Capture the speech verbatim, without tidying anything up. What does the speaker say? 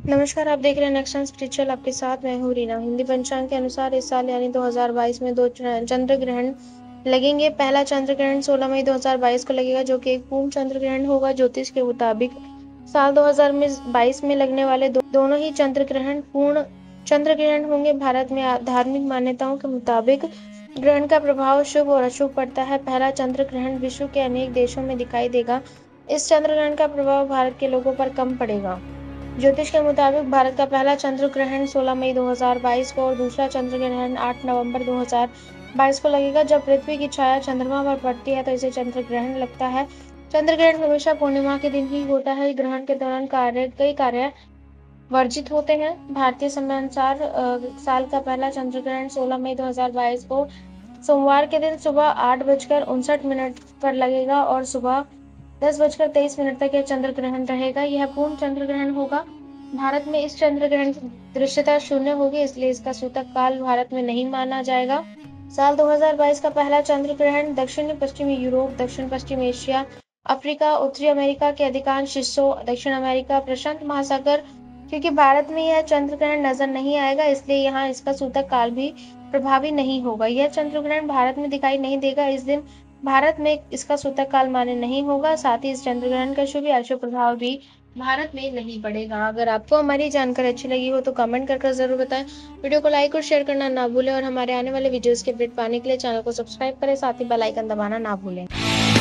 नमस्कार, आप देख रहे हैं नेक्स्ट स्पिरिचुअल। आपके साथ मैं हूँ रीना। हिंदी पंचांग के अनुसार इस साल यानी दो हज़ार बाईस में दो च- चंद्र ग्रहण लगेंगे। पहला चंद्र ग्रहण सोलह मई दो हज़ार बाईस को लगेगा, जो कि एक पूर्ण चंद्र ग्रहण होगा। ज्योतिष के मुताबिक साल दो हज़ार बाईस में लगने वाले दो, दोनों ही चंद्र ग्रहण पूर्ण चंद्र ग्रहण होंगे। भारत में आ- धार्मिक मान्यताओं के मुताबिक ग्रहण का प्रभाव शुभ और अशुभ पड़ता है। पहला चंद्र ग्रहण विश्व के अनेक देशों में दिखाई देगा। इस चंद्र ग्रहण का प्रभाव भारत के लोगों पर कम पड़ेगा। ज्योतिष के मुताबिक भारत का पहला चंद्र ग्रहण सोलह मई दो हज़ार बाईस को और दूसरा चंद्र ग्रहण आठ नवंबर दो हज़ार बाईस को लगेगा। जब पृथ्वी की छाया चंद्रमा पर पड़ती है तो इसे चंद्र ग्रहण लगता है। चंद्र ग्रहण हमेशा पूर्णिमा के दिन ही होता है। ग्रहण के दौरान कार्य कई कार्य वर्जित होते हैं। भारतीय समय अनुसार अ, साल का पहला चंद्र ग्रहण सोलह मई दो हज़ार बाईस को सोमवार के दिन सुबह आठ बजकर उनसठ मिनट पर लगेगा और सुबह दस बजकर तेईस मिनट तक यह चंद्र ग्रहण रहेगा। यह पूर्ण चंद्र ग्रहण होगा। भारत में इस चंद्र ग्रहण की दृश्यता शून्य होगी, इसलिए इसका सूतक काल भारत में नहीं माना जाएगा। साल दो हज़ार बाईस का पहला चंद्र ग्रहण दक्षिण पश्चिमी यूरोप, दक्षिण पश्चिम एशिया, अफ्रीका, उत्तरी अमेरिका के अधिकांश हिस्सों, दक्षिण अमेरिका, प्रशांत महासागर, क्योंकि भारत में यह चंद्र ग्रहण नजर नहीं आएगा, इसलिए यहाँ इसका सूतक काल भी प्रभावी नहीं होगा। यह चंद्र ग्रहण भारत में दिखाई नहीं देगा। इस दिन भारत में इसका सूतक काल मान्य नहीं होगा। साथ ही इस चंद्र ग्रहण का शुभ या अशुभ प्रभाव भी भारत में नहीं पड़ेगा। अगर आपको हमारी जानकारी अच्छी लगी हो तो कमेंट कर कर जरूर बताएं। वीडियो को लाइक और शेयर करना ना भूलें और हमारे आने वाले वीडियोस के अपडेट पाने के लिए चैनल को सब्सक्राइब करें। साथ ही बेल आइकन दबाना ना भूलें।